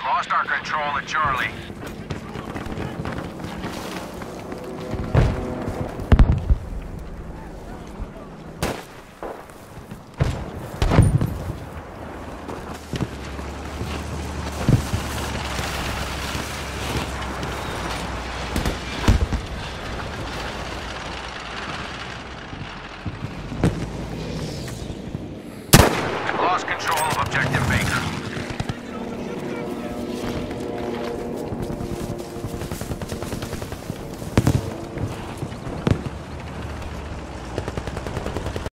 Lost our control at Charlie. Lost control of objective Baker.